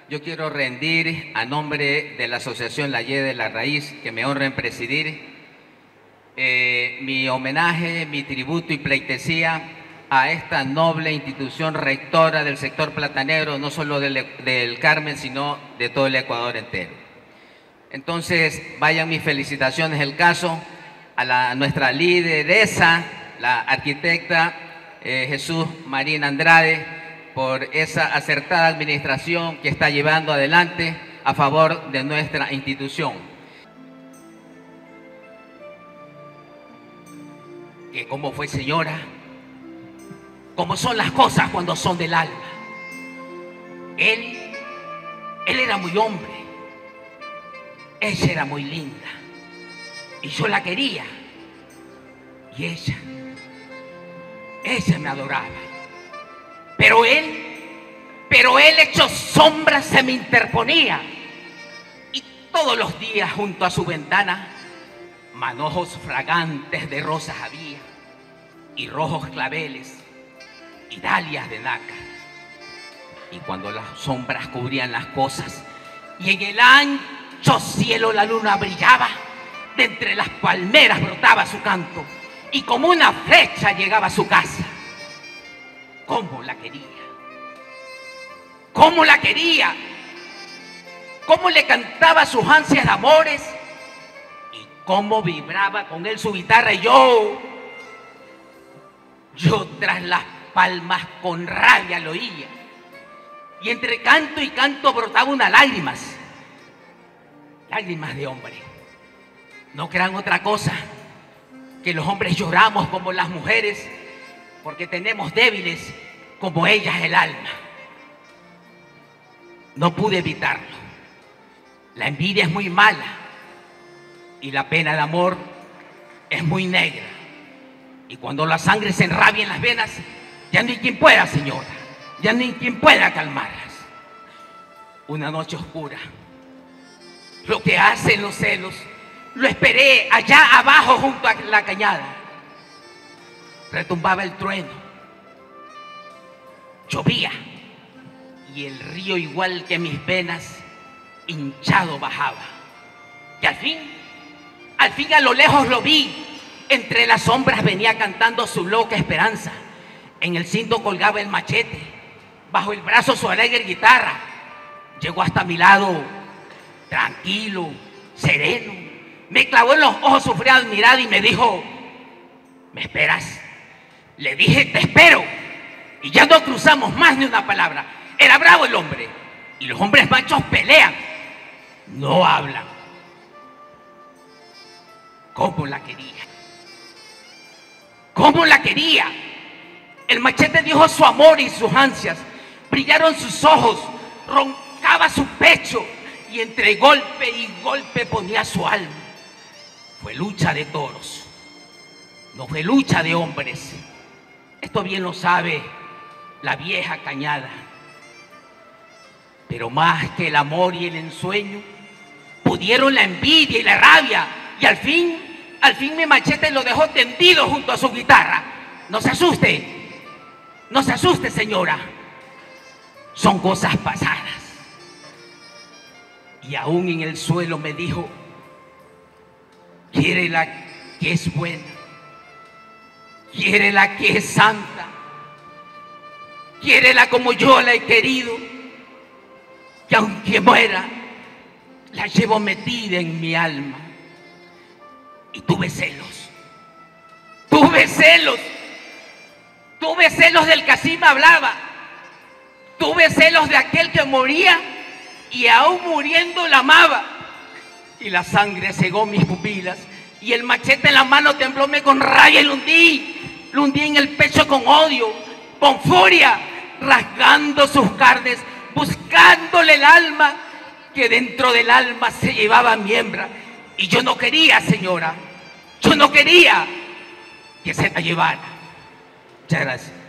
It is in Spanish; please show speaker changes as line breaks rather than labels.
Yo quiero rendir a nombre de la Asociación La Y de la Raíz, que me honra en presidir, mi homenaje, mi tributo y pleitesía a esta noble institución rectora del sector platanero, no solo del Carmen, sino de todo el Ecuador entero. Entonces, vayan mis felicitaciones el caso a nuestra lideresa, la arquitecta Jesús Marina Andrade, por esa acertada administración que está llevando adelante a favor de nuestra institución. Que cómo fue, señora, cómo son las cosas cuando son del alma. Él era muy hombre, ella era muy linda y yo la quería y ella me adoraba. Pero él hecho sombra se me interponía y todos los días junto a su ventana manojos fragantes de rosas había y rojos claveles y dalias de nácar. Y cuando las sombras cubrían las cosas y en el ancho cielo la luna brillaba, de entre las palmeras brotaba su canto y como una flecha llegaba a su casa. ¿Cómo la quería? ¿Cómo la quería? ¿Cómo le cantaba sus ansias de amores? ¿Y cómo vibraba con él su guitarra? Y yo tras las palmas con rabia lo oía. Y entre canto y canto brotaba unas lágrimas de hombre. No crean otra cosa, que los hombres lloramos como las mujeres, porque tenemos débiles como ellas el alma. No pude evitarlo. La envidia es muy mala y la pena de amor es muy negra. Y cuando la sangre se enrabia en las venas, ya no hay quien pueda, señora, ya no hay quien pueda calmarlas. Una noche oscura, lo que hacen los celos, lo esperé allá abajo junto a la cañada. Retumbaba el trueno, llovía y el río, igual que mis venas, hinchado bajaba. Y al fin a lo lejos lo vi. Entre las sombras venía cantando su loca esperanza. En el cinto colgaba el machete, bajo el brazo su alegre guitarra. Llegó hasta mi lado, tranquilo, sereno. Me clavó en los ojos su fría mirada y me dijo: ¿me esperas? Le dije: te espero. Y ya no cruzamos más ni una palabra. Era bravo el hombre. Y los hombres machos pelean, no hablan. ¿Cómo la quería? ¿Cómo la quería? El machete dijo su amor y sus ansias. Brillaron sus ojos, roncaba su pecho y entre golpe y golpe ponía su alma. Fue lucha de toros, no fue lucha de hombres. Esto bien lo sabe la vieja cañada. Pero más que el amor y el ensueño, pudieron la envidia y la rabia. Y al fin mi machete lo dejó tendido junto a su guitarra. No se asuste, señora. Son cosas pasadas. Y aún en el suelo me dijo: quiérela que es buena, quiérela que es santa, quiérela como yo la he querido, que aunque muera, la llevo metida en mi alma. Y tuve celos del que así me hablaba, tuve celos de aquel que moría y aún muriendo la amaba. Y la sangre cegó mis pupilas y el machete en la mano temblóme con rabia y lo hundí en el pecho con odio, con furia, rasgando sus carnes, buscándole el alma, que dentro del alma se llevaba mi hembra. Y yo no quería, señora, yo no quería que se la llevara. Muchas gracias.